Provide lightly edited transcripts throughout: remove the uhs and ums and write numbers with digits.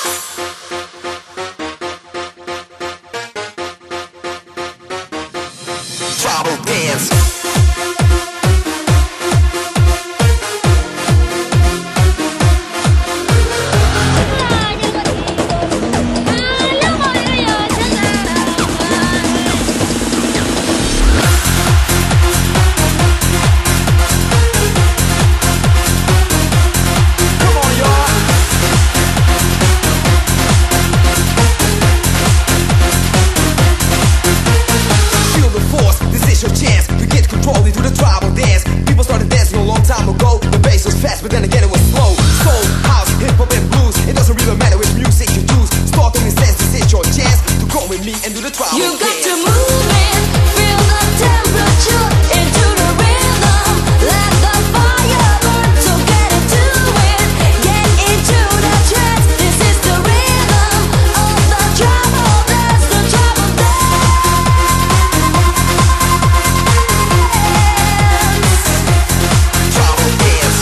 Tribal dance. But then again it was slow. Soul, house, hip-hop and blues. It doesn't really matter which music you choose. Start making sense, this is your chance to come with me and do the tribal dance. You got to move in, feel the temperature into the rhythm. Let the fire burn, so get into it. Get into the trance. This is the rhythm of the tribal dance, the tribal dance. Tribal dance.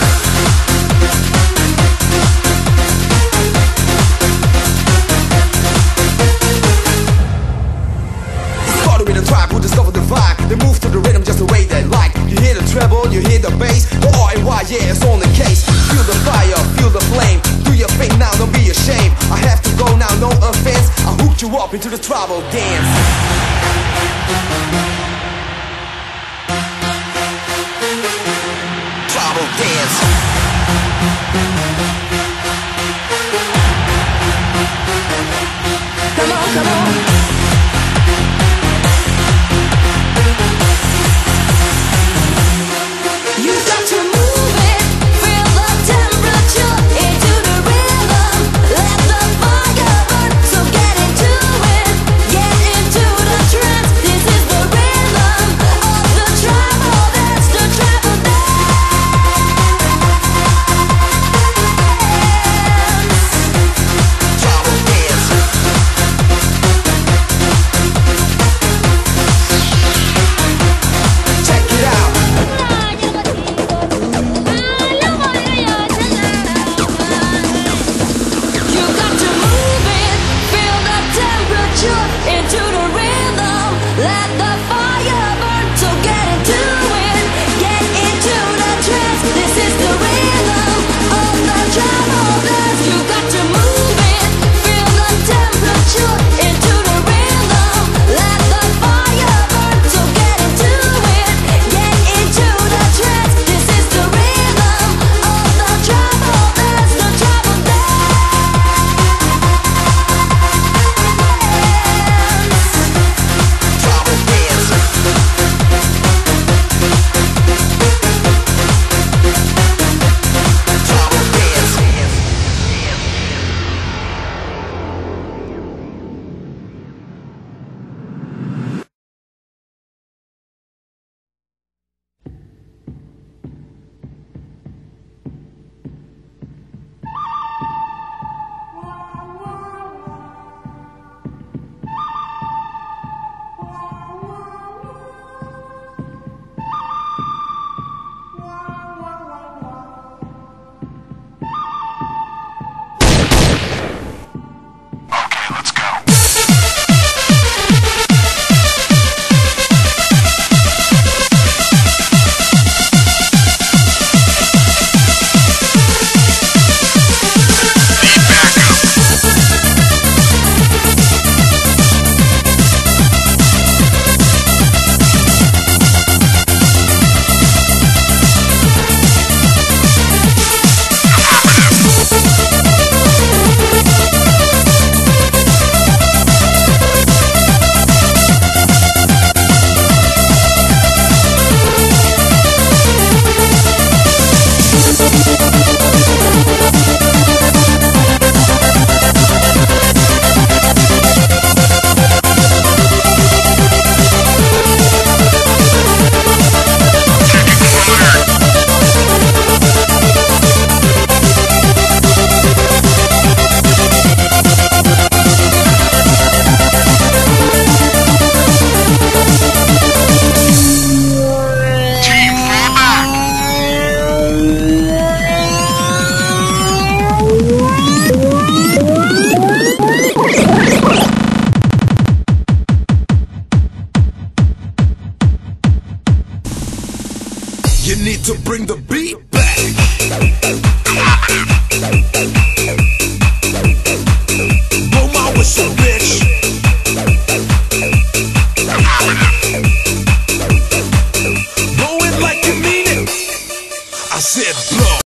Started with a tribe who discovered the vibe. They move to the rhythm just the way they like. You hear the treble, you hear the bass. The R&Y, yeah, it's on the case. Feel the fire, feel the flame. Do your thing now, don't be ashamed. I have to go now, no offense. I hooked you up into the tribal dance. Tribal dance. Come on, come on. You got to move it, feel the temperature into the rhythm. Let the fire burn, so get into it. Get into need to bring the beat.